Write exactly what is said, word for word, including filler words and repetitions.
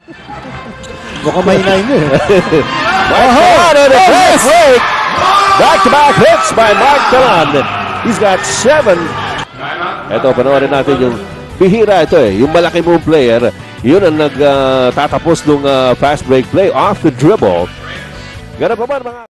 Mukhang mahinain nyo eh. Mark Telan on a fast break. Back-to-back hits by Mark Telan. He's got seven. Ito, panoorin natin yung bihira ito eh. Yung malaki mong player, yun ang nagtatapos uh, ng uh, fast break play off the dribble. Ganun pa ba mga...